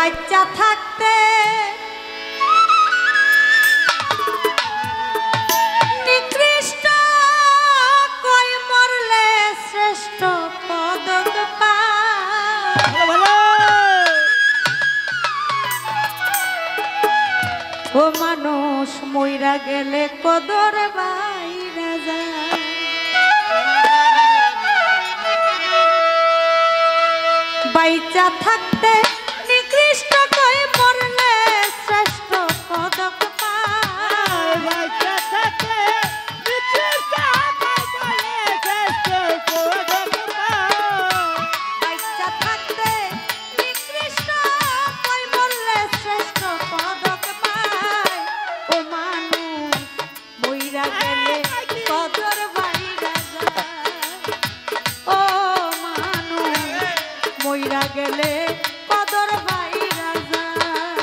বাচ্চা থাকতে নিকৃষ্ট কই মরলে শ্রেষ্ঠ পদক পায়। ও মানুষ মইরা গেলে কদর বাইরা যায়। বাইচা থাকতে নিকৃষ্ট কই মরলে শ্রেষ্ঠ পদক পায়। বাইচা থাকতে নিকৃষ্ট কই মরলে শ্রেষ্ঠ পদক পায়। বাইচা থাকতে নিকৃষ্ট কই মরলে শ্রেষ্ঠ পদক পায়। ও মানুষ মইরা গেলে কদর বাইরা যায়। ও মানুষ মইরা গেলে কদর বাইরা যায়।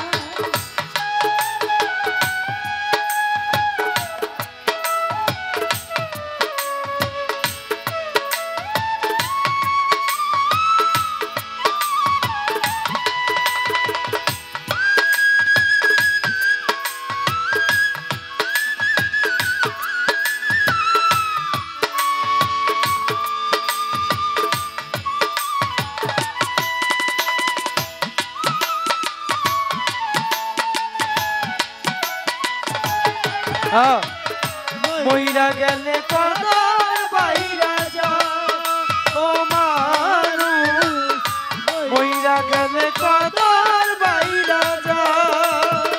মইরা গেলে কদর বাইরা যায়। ও মানুষ মইরা গেলে কদর বাইরা যায়।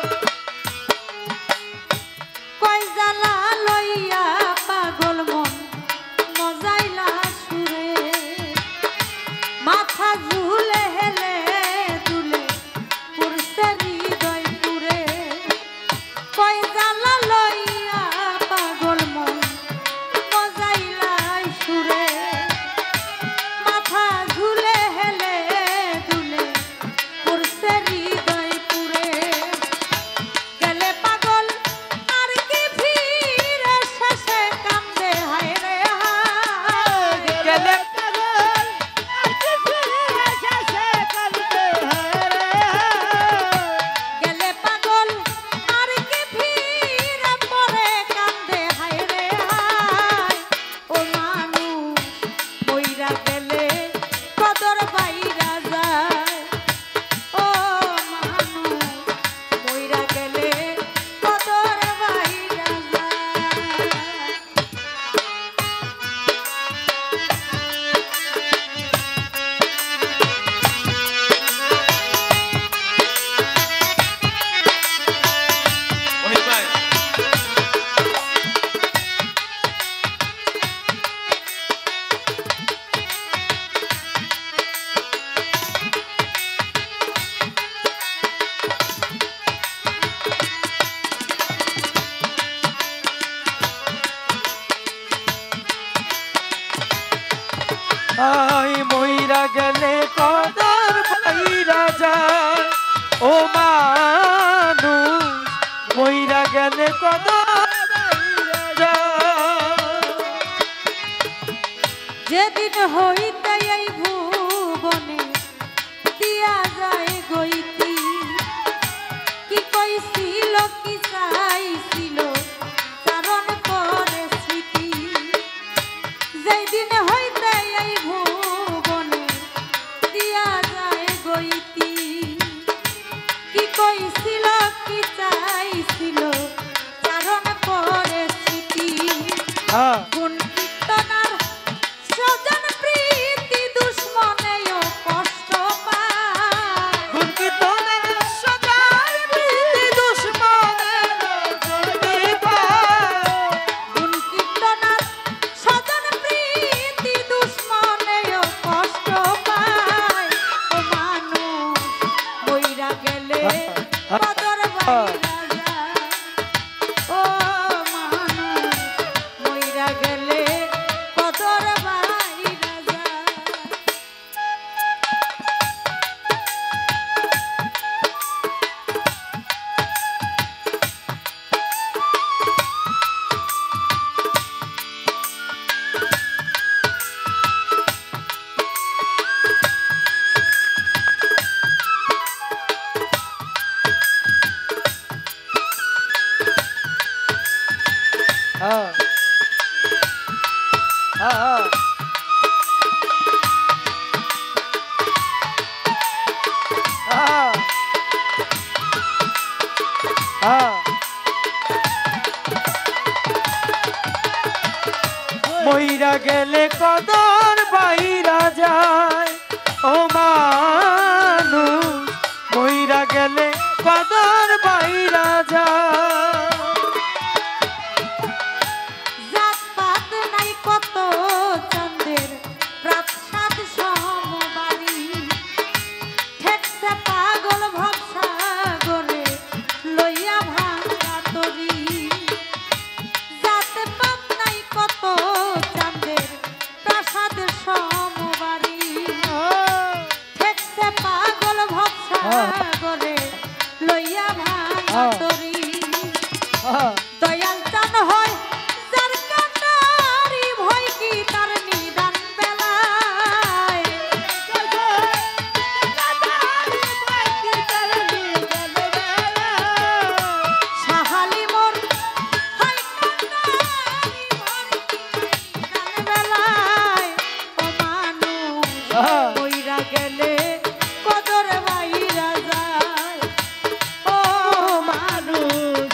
কই জ্বালা লইয়া পাগল মন মজাইলা সুরে মাথা ঝুলে হেলে দুলে পুরছে হৃদয় পুরে। কই জ্বালা লইয়া পাগল মন মজাইলা সুরে মাথা ঝুলে হেলে দুলে পুরছে হৃদয় পুরে। গেলে পাগল আর কি ফিরে শেষে কান্দে হায় রে হায়। গেলে পাগল আর কি ফিরে শেষে কান্দে হায় রে হায়। গেলে পাগল আর কি ফিরে পরে কান্দে হায় রে হায়। ও মানুষ মইরা গেলে কদর বাইরা যায়। ও মানুষ মইরা গেলে কদর বাইরা যায়। ওই ভাই আই মইরা গেলে কদর বাইরা যায়। ও মানুষ মইরা গেলে কদর বাইরা যায়। যেদিন হইতে এই ভুবনে দিয়া যায় গইতি কি কইছিল কি চাইছিল চারণ করে স্মৃতি। যেদিন হইতে এই ভুবনে দিয়া যায় গইতি কি কইছিল কি চাইছিল চারণ করে স্মৃতি। কোন কীর্তনার স্বজন প্রীতি দুশ্মনেও কষ্ট পায়। কোন কীর্তনের সদাই প্রীতি দুশ্মনেও কষ্ট পায়। কোন কীর্তনার স্বজন প্রীতি দুশ্মনেও কষ্ট পায়। ও মানুষ মইরা গেলে কদর বাইরা যায়। ও মানুষ মইরা গেলে মইরা গেলে কদর বাইরা যায় ও মানুষ মইরা গেলে কদর বাইরা যায় জাত পাত নাই কত চন্দ্রের রাত সাত সমবাড়ি ঠেকছে পাগল ভবসাগরে লইয়া ভাঙা তরি জাত পাত নাই কত চন্দ্রের প্রাসাদ সমবাড়ি ঠেকছে পাগল ভবসাগরে লইয়া ভাঙা তরি দয়াল চান হয় যার কান্নারি ভয় কি তার নিদান বেলায় সাহালি মোর হয় কান্নারি ভয় কি তার নিদান বেলায় ও মানুষ কইরা গেলে কদর বাইরা যায় ও মানুষ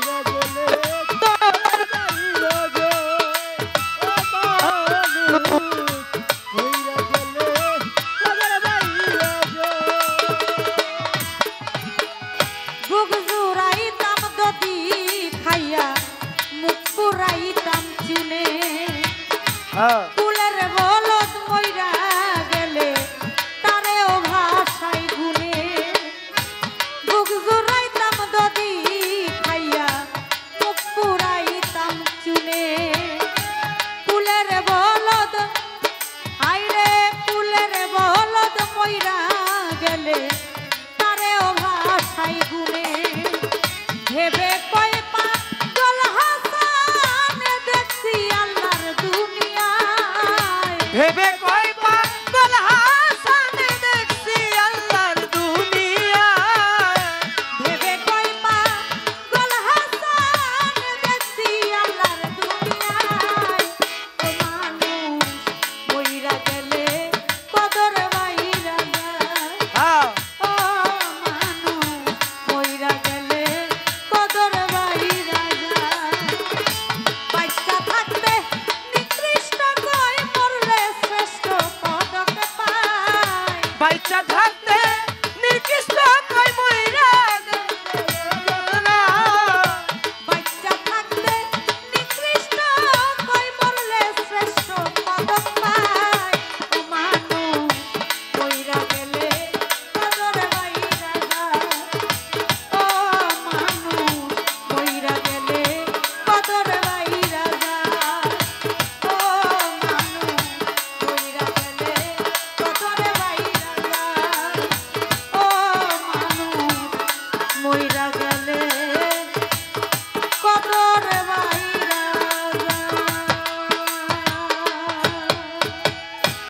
বুক জুড়াইতাম দদি খাইয়া মুখ পুরাইতাম চুনে কুলের বলদ মইরা গেলে তারেও ভাষাই গুনে বুক জুড়াইতাম দদি খাইয়া মুখ পুরাইতাম চুনে কুলের বলদ আইরে কুলের বলদ মইরা গেলে তারেও ভাষাই গুনে ভেবে কয় পাগল হাসান দেখছি আল্লাহর দুনিয়ায় ভেবে কয়